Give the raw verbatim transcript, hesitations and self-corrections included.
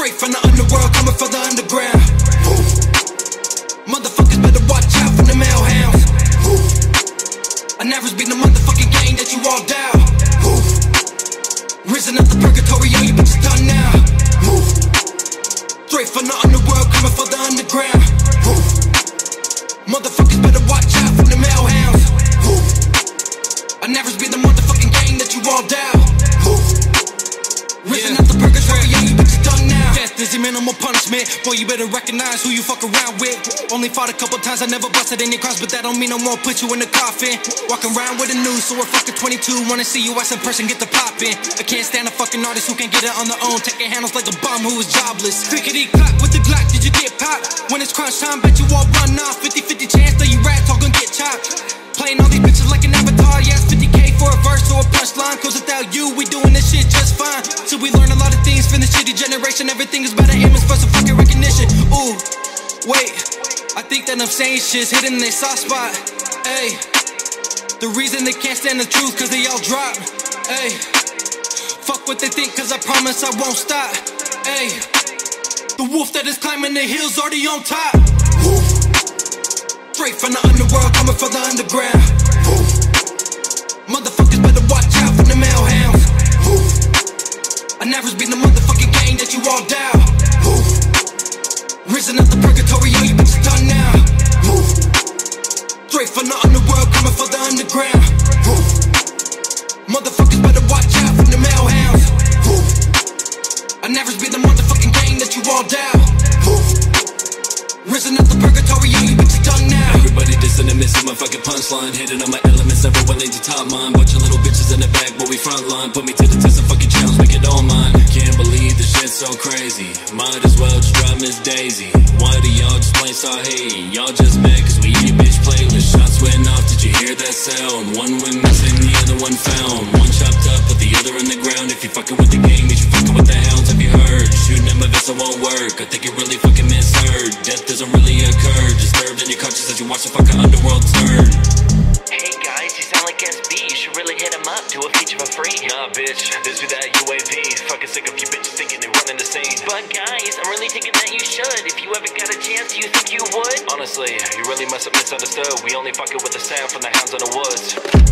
Straight from the underworld, coming for the underground. Woo. Motherfuckers better watch out from the male hounds. Woo. I never been the motherfucking gang that you all down. Woo. Risen up the purgatory, all you bitches done now. Woo. Straight from the underworld, coming for the underground. Woo. Motherfuckers better watch out from the male hounds. Woo. I never been the motherfucking gang that you all down. Woo. Risen up the purgatory, all you bitches done now. Death is the minimal punishment. Boy, you better recognize who you fuck around with. Only fought a couple times, I never busted any crimes, but that don't mean no more put you in the coffin. Walking around with a noose, so we're fucking twenty-two. Wanna see you as in person, get the poppin'. I can't stand a fucking artist who can't get it on their own, taking handles like a bum who is jobless. Clickety clap with the Glock, did you get popped? When it's crunch time, bet you all run off. Fifty fifty chance that you rats all gonna get chopped. Playing all these bitches like an avatar, yes, fifty K for a verse or a punchline. Cause without you, we doing this shit just fine. So we learn a lot of things from the shitty generation. Everything is better aiming for some fucking recognition. Ooh, wait, I think that I'm saying shit's hidden in their soft spot. Ayy, the reason they can't stand the truth cause they all drop. Ayy, fuck what they think cause I promise I won't stop. Ayy, the wolf that is climbing the hills already on top. Woo. Straight from the underworld, coming for the underground. Woo. Motherfuckers better watch out from the male hounds. Woo. I never been the motherfucking gang that you all down. Woo. Risen up the purgatory, all you bitches done now. Woo. Straight from the underworld, coming for the underground. Woo. Motherfuckers better watch out from the male hounds. Woo. I never been the motherfucking gang that you all down. Woo. Risen up the purgatory, all you bitches done now. Everybody dissing and missing my fucking punchline. Hitting on my elements, everyone lazy top mine. Bunch of little bitches in the back, but we front line. Put me to the test and fucking challenge, make it all mine. Can't believe this shit's so crazy. Might as well just drop Miss Daisy. Why do y'all just plain start hating? Y'all just mad cause we eat your bitch playlist. Shots went off, did you hear that sound? One went missing, the other one found. One chopped up, put the other in the ground. If you fucking with the gang, means you fucking with the hounds. Have you heard? Shooting at my vessel won't work. I think it really fucking misheard. Death doesn't really occur. Disturbed in your conscience as you watch the fucking underworld turn. Hey guys, you sound like S B. You should really hit him up. Do a feature for free. Nah, bitch. This be that U A V. Fucking sick of you bitches thinking they running the scene. But guys, I'm really thinking that you should. If you ever got a chance, do you think you would? Honestly, you really must have misunderstood. We only fucking with the sound from the hounds in the woods.